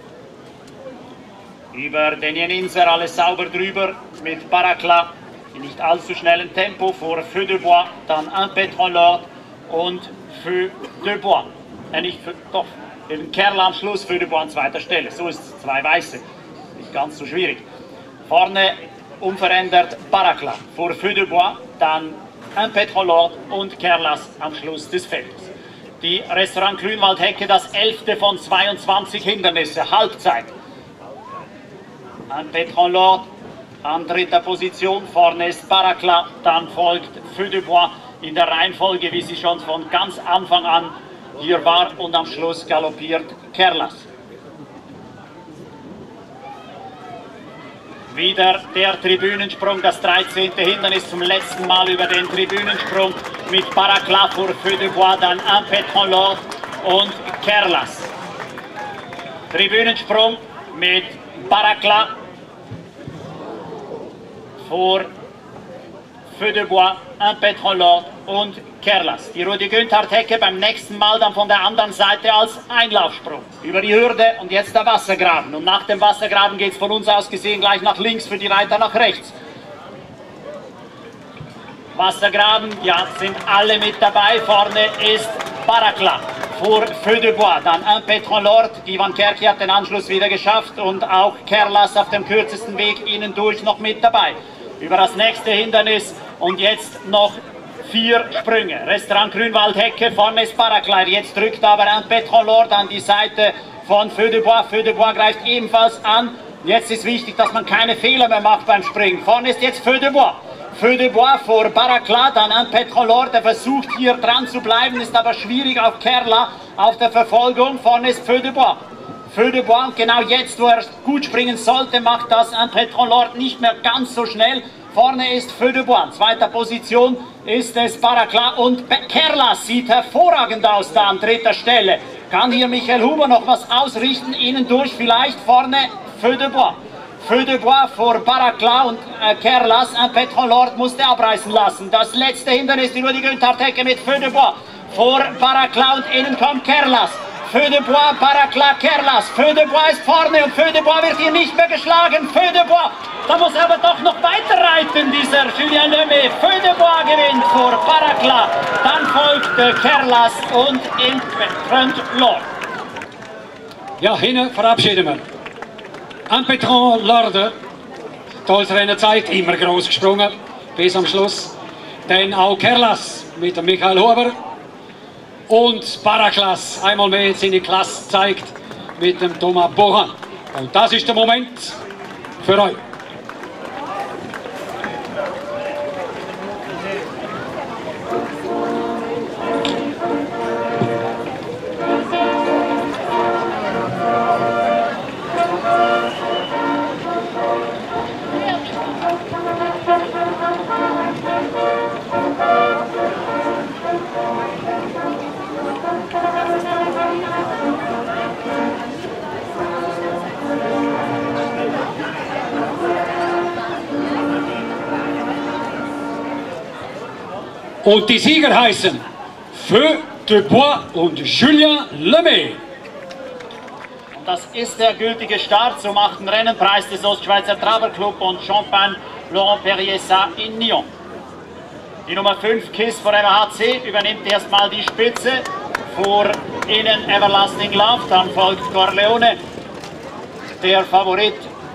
Über den Jeninser alles sauber drüber mit Baracla in nicht allzu schnellem Tempo vor Feu de Bois, dann Un Petron Lord und Feu de Bois. Äh, nicht für, doch, eben Kerla am Schluss, Feu de Bois an zweiter Stelle. So ist es, zwei Weiße. Nicht ganz so schwierig. Vorne unverändert Baracla vor Feu de Bois, dann Un Petron Lord und Kerlas am Schluss des Feldes. Die Restaurant Grünwald-Hecke, das elfte von zweiundzwanzig Hindernisse, Halbzeit. Un Petron Lord an dritter Position, vorne ist Baracla, dann folgt Feu de Bois in der Reihenfolge, wie sie schon von ganz Anfang an hier war, und am Schluss galoppiert Kerlas. Wieder der Tribünensprung, das dreizehnte Hindernis zum letzten Mal über den Tribünensprung mit Baracla vor Feu de Bois, dann Un Petron Lord und Kerlas. Tribünensprung mit Baracla vor Feu de Bois, Un Petron Lord und Kerlas. Die Rudi Günthard-Hecke beim nächsten Mal dann von der anderen Seite als Einlaufsprung. Über die Hürde und jetzt der Wassergraben. Und nach dem Wassergraben geht es von uns aus gesehen gleich nach links, für die Reiter nach rechts. Wassergraben, ja, sind alle mit dabei. Vorne ist Baracla vor Feu de Bois, dann Un Petron Lord. Die Van Kerky hat den Anschluss wieder geschafft und auch Kerlas auf dem kürzesten Weg innen durch noch mit dabei. Über das nächste Hindernis und jetzt noch vier Sprünge. Restaurant Grünwald-Hecke, vorne ist Baracla. Jetzt drückt aber Un Petron Lord an die Seite von Feu de Bois. Feu de Bois greift ebenfalls an. Jetzt ist wichtig, dass man keine Fehler mehr macht beim Springen. Vorne ist jetzt Feu de Bois. Feu de Bois vor Baracla, dann Un Petron Lord, der versucht hier dran zu bleiben, ist aber schwierig auf Kerla, auf der Verfolgung. Vorne ist Feu de Bois. Feu de Bois, und genau jetzt, wo er gut springen sollte, macht das Un Petron Lord nicht mehr ganz so schnell. Vorne ist Feu de Bois, in zweiter Position ist es Baracla und Kerlas sieht hervorragend aus da an dritter Stelle. Kann hier Michael Huber noch was ausrichten, innen durch vielleicht, vorne Feu de Bois. Feu de Bois vor Baracla und äh, Kerlas, Un Petron Lord musste abreißen lassen. Das letzte Hindernis, die Rudi Günthard-Hecke mit Feu de Bois vor Baracla und innen kommt Kerlas. Feu de Bois, Baracla, Kerlas. Feu de Bois ist vorne und Feu de Bois wird hier nicht mehr geschlagen. Feu de Bois, da muss er aber doch noch weiter reiten, dieser Julien Lemay. Feu de Bois gewinnt vor Baracla. Dann folgt äh, Kerlas und Un Petron Lord. Ja, hinten verabschieden wir. Un Petron Lord, tolles Rennen zeigt, immer groß gesprungen, bis am Schluss. Dann auch Kerlas mit dem Michael Huber. Und Baraclas einmal mehr seine Klasse zeigt mit dem Thomas Bohan. Und das ist der Moment für euch. Und die Sieger heißen Feu de Bois und Julien Lemay. Und das ist der gültige Start zum achten Rennenpreis des Ostschweizer Traberclub und Champagne Laurent Perrier-Sa in Nyon. Die Nummer fünf Kiss Forever H C übernimmt erstmal die Spitze, vor ihnen Everlasting Love, dann folgt Corleone, der Favorit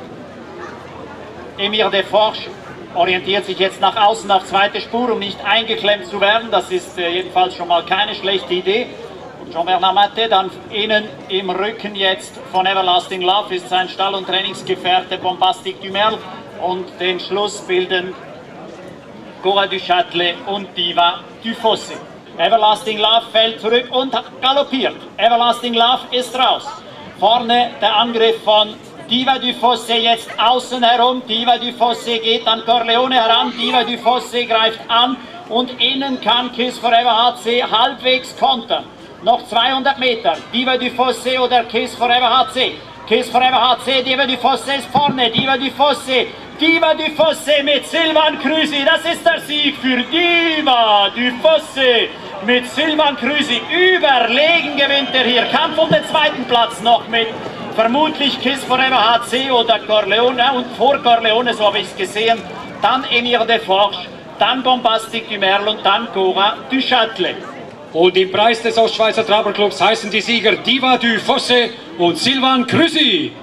Emir de Forge orientiert sich jetzt nach außen auf zweite Spur, um nicht eingeklemmt zu werden. Das ist äh, jedenfalls schon mal keine schlechte Idee. Und Jean-Bernard Matte dann innen im Rücken jetzt von Everlasting Love ist sein Stall- und Trainingsgefährte Bombastic du Merle. Und den Schluss bilden Cora du Châtelet und Diva du Fossé. Everlasting Love fällt zurück und galoppiert. Everlasting Love ist raus. Vorne der Angriff von Diva du Fossé jetzt außen herum. Diva du Fossé geht an Corleone heran. Diva du Fossé greift an und innen kann Kiss Forever H C halbwegs kontern. Noch zweihundert Meter. Diva du Fossé oder Kiss Forever H C. Kiss Forever H C, Diva du Fossé ist vorne. Diva du Fossé. Diva du Fossé mit Silvan Krüsi. Das ist der Sieg für Diva du Fossé. Mit Silvan Krüsi. Überlegen gewinnt er hier. Kampf um den zweiten Platz noch mit vermutlich Kiss Forever H C oder Corleone. Und vor Corleone, so habe ich es gesehen, dann Emir de Forge, dann Bombastic du Merle und dann Cora du Châtelet. Und im Preis des Ostschweizer Traberclubs heißen die Sieger Diva du Fossé und Silvan Krüsi.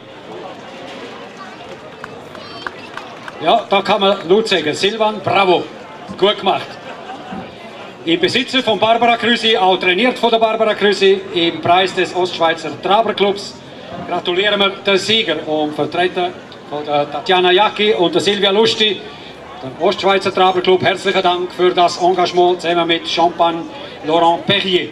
Ja, da kann man nur sagen, Silvan, bravo, gut gemacht. Im Besitzer von Barbara Krüsi, auch trainiert von der Barbara Krüsi, im Preis des Ostschweizer Traberclubs. Gratulieren wir den Sieger und vertreten von der Tatjana Jacki und der Silvia Lusti. Der Ostschweizer Traberclub, herzlichen Dank für das Engagement zusammen mit Champagne Laurent Perrier.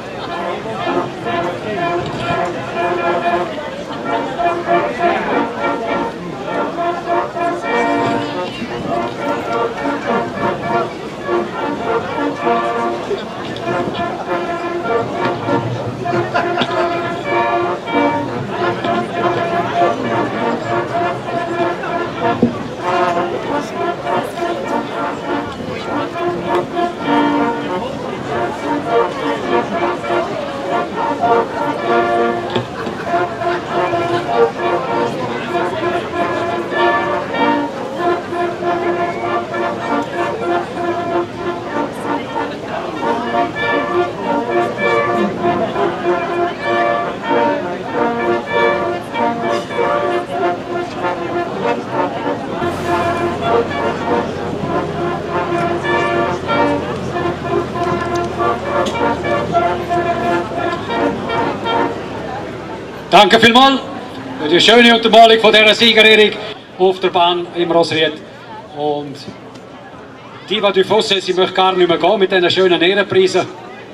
Danke vielmals für die schöne Untermalung von dieser Siegerehrung auf der Bahn im Rosried. Und Diva du Fossé, sie möchte gar nicht mehr gehen mit diesen schönen Ehrenpreisen.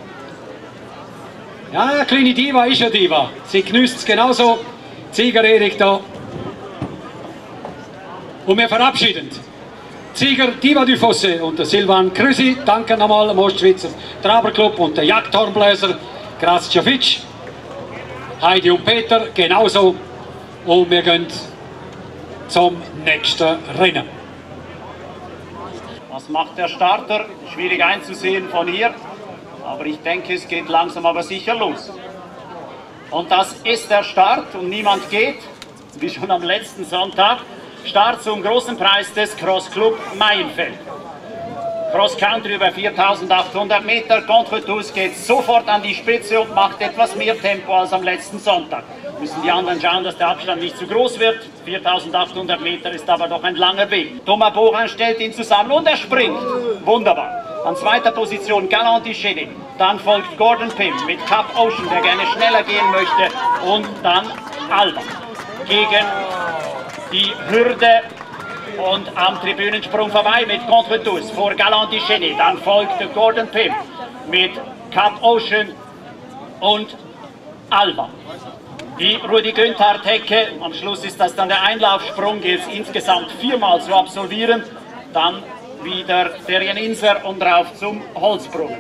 Ja, eine kleine Diva ist eine Diva. Sie genießt es genauso. Die Siegerehrung da. Und wir verabschieden die Sieger Diva du Fossé und der Silvan Krüsi. Danke nochmal dem Ostschweizer Traberclub und der Jagdhornbläser Grasciovic. Heidi und Peter genauso. Und wir gehen zum nächsten Rennen. Was macht der Starter? Schwierig einzusehen von hier. Aber ich denke, es geht langsam aber sicher los. Und das ist der Start und niemand geht, wie schon am letzten Sonntag. Start zum großen Preis des Cross Club Maienfeld. Cross Country über viertausendachthundert Meter. Contre tous geht sofort an die Spitze und macht etwas mehr Tempo als am letzten Sonntag. Müssen die anderen schauen, dass der Abstand nicht zu groß wird. viertausendachthundert Meter ist aber doch ein langer Weg. Thomas Boran stellt ihn zusammen und er springt. Wunderbar. An zweiter Position Galant Duchesne. Dann folgt Gordon Pym mit Cap Ocean, der gerne schneller gehen möchte. Und dann Alba gegen die Hürde. Und am Tribünensprung vorbei mit Contre tous vor Galant Duchesne. Dann folgt Gordon Pym mit Cap Ocean und Alba. Die Rudi Günthard-Hecke, am Schluss ist das dann der Einlaufsprung, gilt es insgesamt viermal zu absolvieren. Dann wieder Terjen Inser und drauf zum Holzbrunnen.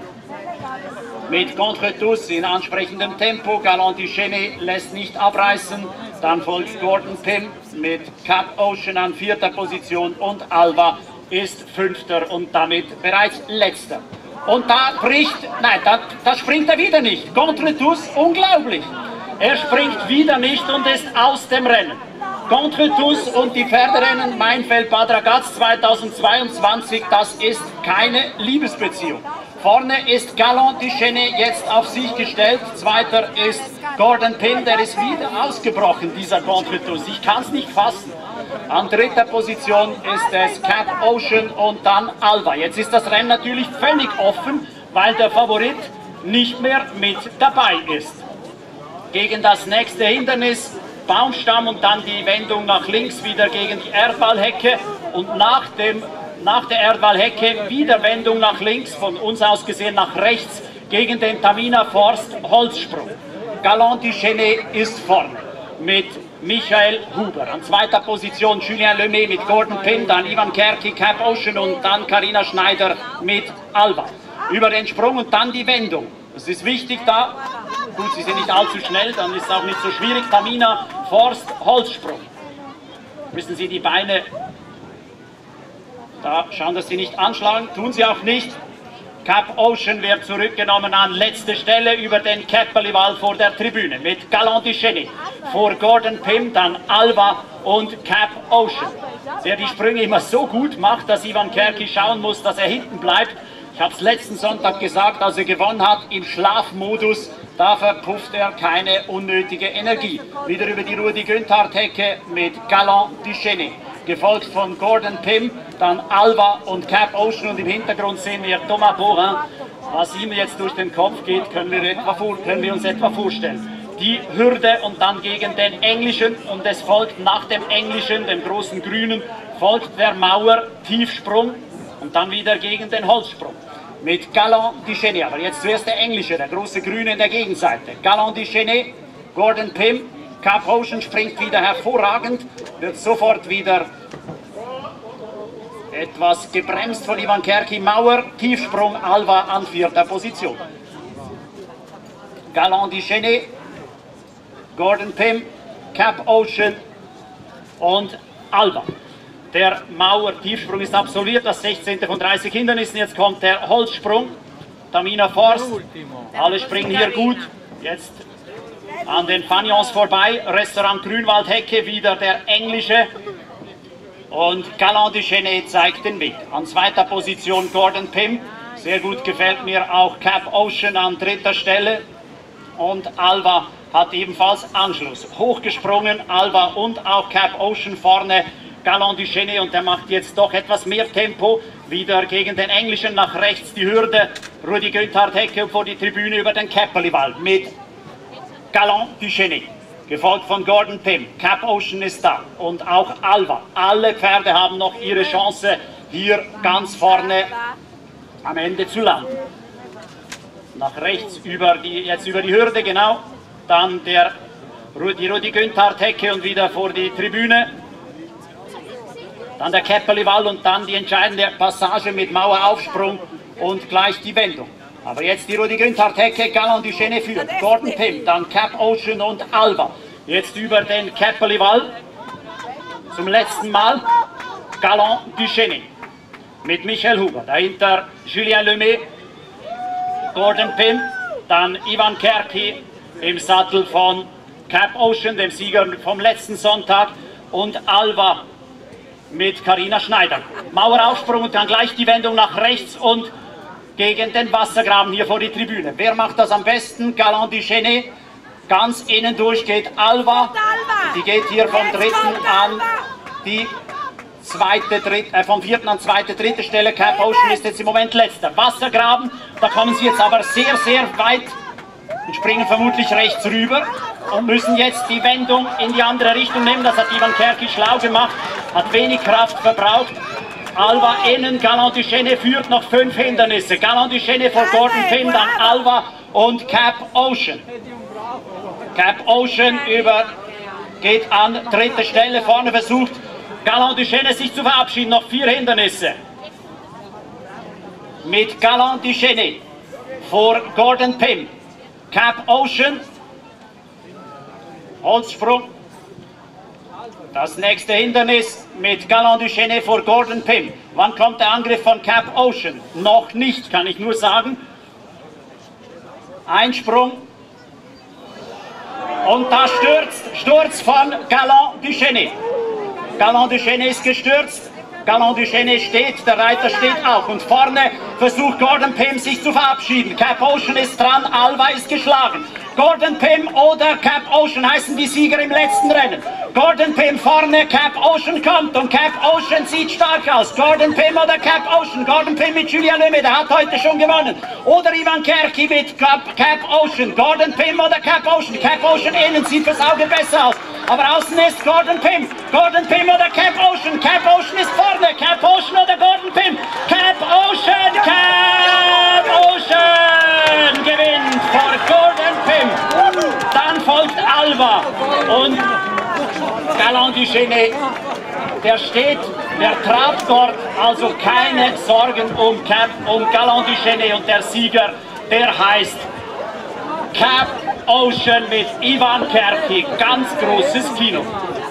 Mit Contre tous in ansprechendem Tempo, Galant Duchesne lässt nicht abreißen. Dann folgt Gordon Pym mit Cap Ocean an vierter Position und Alba ist fünfter und damit bereits letzter. Und da bricht, nein, da, da springt er wieder nicht. Contre tous, unglaublich. Er springt wieder nicht und ist aus dem Rennen. Contre tous und die Pferderennen Maienfeld-Bad Ragaz zweitausendzweiundzwanzig, das ist keine Liebesbeziehung. Vorne ist Galant Duchesne jetzt auf sich gestellt, zweiter ist Gordon Pym, der ist wieder ausgebrochen, dieser Contre tous. Ich kann es nicht fassen. An dritter Position ist es Cap Ocean und dann Alba. Jetzt ist das Rennen natürlich völlig offen, weil der Favorit nicht mehr mit dabei ist. Gegen das nächste Hindernis Baumstamm und dann die Wendung nach links wieder gegen die Erdwallhecke und nach, dem, nach der Erdwallhecke wieder Wendung nach links, von uns aus gesehen nach rechts, gegen den Tamina Forst Holzsprung. Galant Duchesne ist vorne mit Michael Huber. An zweiter Position Julien Lemay mit Gordon Pym, dann Ivan Kerki, Cap Ocean und dann Carina Schneider mit Alva. Über den Sprung und dann die Wendung. Das ist wichtig da. Gut, sie sind nicht allzu schnell, dann ist es auch nicht so schwierig. Tamina Forst, Holzsprung. Müssen Sie die Beine da schauen, dass sie nicht anschlagen. Tun sie auch nicht. Cap Ocean wird zurückgenommen an letzte Stelle über den Käppeliwall vor der Tribüne mit Galant Duchesne vor Gordon Pym, dann Alva und Cap Ocean. Der die Sprünge immer so gut macht, dass Ivan Kerki schauen muss, dass er hinten bleibt. Ich habe es letzten Sonntag gesagt, als er gewonnen hat, im Schlafmodus, da verpufft er keine unnötige Energie. Wieder über die Rudi Günthardt-Hecke mit Galant Duchesne. Gefolgt von Gordon Pym, dann Alva und Cap Ocean und im Hintergrund sehen wir Thomas Borin. Was ihm jetzt durch den Kopf geht, können wir, etwa vor, können wir uns etwa vorstellen. Die Hürde und dann gegen den Englischen und es folgt nach dem Englischen, dem großen Grünen, folgt der Mauer, Tiefsprung und dann wieder gegen den Holzsprung. Mit Galant Duchesne, aber jetzt zuerst der Englische, der große Grüne in der Gegenseite. Galant Duchesne, Gordon Pym, Cap Ocean springt wieder hervorragend, wird sofort wieder etwas gebremst von Ivan Kerki. Mauer, Tiefsprung, Alva an vierter Position. Galant Duchesne, Gordon Pym, Cap Ocean und Alva. Der Mauer-Tiefsprung ist absolviert, das sechzehnte von dreißig Hindernissen. Jetzt kommt der Holzsprung. Tamina Forst, alle springen hier gut. Jetzt an den Fanions vorbei, Restaurant Grünwald-Hecke, wieder der Englische. Und Galant Duchesne zeigt den Weg. An zweiter Position Gordon Pym. Sehr gut gefällt mir auch Cap Ocean an dritter Stelle. Und Alva hat ebenfalls Anschluss. Hochgesprungen, Alva und auch Cap Ocean vorne. Galant Duchesne und der macht jetzt doch etwas mehr Tempo. Wieder gegen den Englischen nach rechts die Hürde. Rudi Günthardt-Hecke vor die Tribüne über den Käppeliwall mit Galant Duchesne. Gefolgt von Gordon Pym. Cap Ocean ist da und auch Alva. Alle Pferde haben noch ihre Chance, hier ganz vorne am Ende zu landen. Nach rechts über die, jetzt über die Hürde, genau. Dann der, die Rudi Günthardt-Hecke und wieder vor die Tribüne. Dann der Käppeliwall und dann die entscheidende Passage mit Maueraufsprung und gleich die Wendung. Aber jetzt die Rudi Günthardt-Hecke, Galant Duchesne führt, Gordon Pym, dann Cap Ocean und Alva. Jetzt über den Käppeliwall zum letzten Mal Galant Duchesne mit Michael Huber. Dahinter Julien Lemay, Gordon Pym, dann Ivan Kerki im Sattel von Cap Ocean, dem Sieger vom letzten Sonntag, und Alva mit Carina Schneider. Maueraufsprung und dann gleich die Wendung nach rechts und gegen den Wassergraben hier vor die Tribüne. Wer macht das am besten? Galant Duchesne. Ganz innen durch geht Alva. Die geht hier vom dritten an die zweite, dritte, äh, vom vierten an zweite, dritte Stelle. Cap Ocean ist jetzt im Moment letzter. Wassergraben, da kommen sie jetzt aber sehr, sehr weit und springen vermutlich rechts rüber und müssen jetzt die Wendung in die andere Richtung nehmen. Das hat Ivan Kerki schlau gemacht, hat wenig Kraft verbraucht. Alva innen, Galant Duchesne führt noch fünf Hindernisse. Galant Duchesne vor Gordon Pym, dann Alva und Cap Ocean. Cap Ocean über, geht an dritte Stelle, vorne versucht Galant Duchesne sich zu verabschieden, noch vier Hindernisse. Mit Galant Duchesne vor Gordon Pym, Cap Ocean, Holzsprung. Das nächste Hindernis mit Galant Duchesne vor Gordon Pym. Wann kommt der Angriff von Cap Ocean? Noch nicht, kann ich nur sagen. Einsprung. Und da stürzt, Sturz von Galant Duchesne. Galant Duchesne ist gestürzt. Galant Duchesne steht, der Reiter steht auch. Und vorne versucht Gordon Pym sich zu verabschieden. Cap Ocean ist dran, Alva ist geschlagen. Gordon Pym oder Cap Ocean heißen die Sieger im letzten Rennen. Gordon Pym vorne, Cap Ocean kommt und Cap Ocean sieht stark aus. Gordon Pym oder Cap Ocean. Gordon Pym mit Julien Lemay, der hat heute schon gewonnen. Oder Ivan Kerki mit Cap, Cap Ocean. Gordon Pym oder Cap Ocean. Cap Ocean innen sieht fürs Auge besser aus. Aber außen ist Gordon Pym. Gordon Pym oder Cap Ocean. Cap Ocean ist vorne. Cap Ocean oder Gordon Pym. Cap Ocean, Cap Ocean gewinnt vor Gordon Pym. Dann folgt Alva und Genet, der steht, der trabt dort, also keine Sorgen um Cap, um Galant du Genet, und der Sieger, der heißt Cap Ocean mit Ivan Kerki, ganz großes Kino.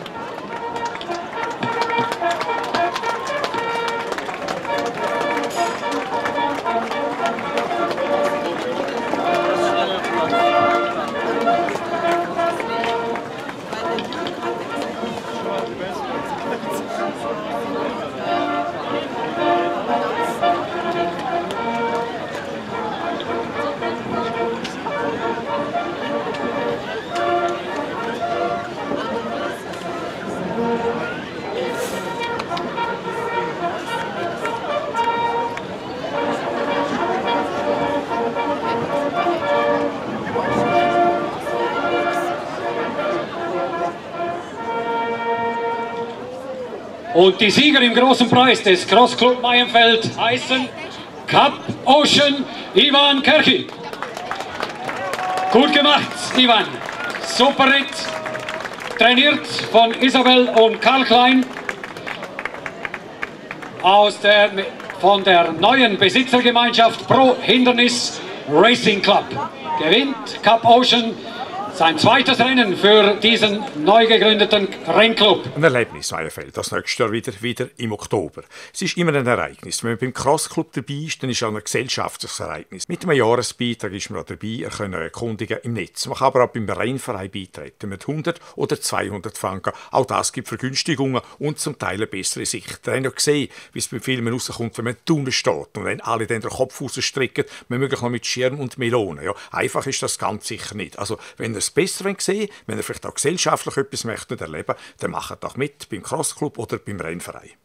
Und die Sieger im großen Preis des Cross Club Maienfeld heißen Cap Ocean Ivan Kerki. Gut gemacht, Ivan. Super Ritt. Trainiert von Isabel und Karl Klein aus der, von der neuen Besitzergemeinschaft Pro Hindernis Racing Club. Gewinnt Cap Ocean sein zweites Rennen für diesen neu gegründeten Rennclub. Ein Erlebnis, Maienfeld. Das nächste Jahr wieder, wieder im Oktober. Es ist immer ein Ereignis. Wenn man beim Crossclub dabei ist, dann ist es auch ein gesellschaftliches Ereignis. Mit einem Jahresbeitrag ist man auch dabei, ihr könnt euch erkundigen im Netz. Man kann aber auch beim Rennverein beitreten mit hundert oder zweihundert Franken. Auch das gibt Vergünstigungen und zum Teil eine bessere Sicht. Ihr habt ja gesehen, wie es beim Filmen rauskommt, wenn man Tunnel steht und wenn alle dann den Kopf rausstrecken, man möglich noch mit Schirm und Melonen. Ja, einfach ist das ganz sicher nicht. Also, wenn ihr es besser sehen, wenn ihr vielleicht auch gesellschaftlich etwas möchtet erleben, dann macht doch mit beim Crossclub oder beim Rennverein.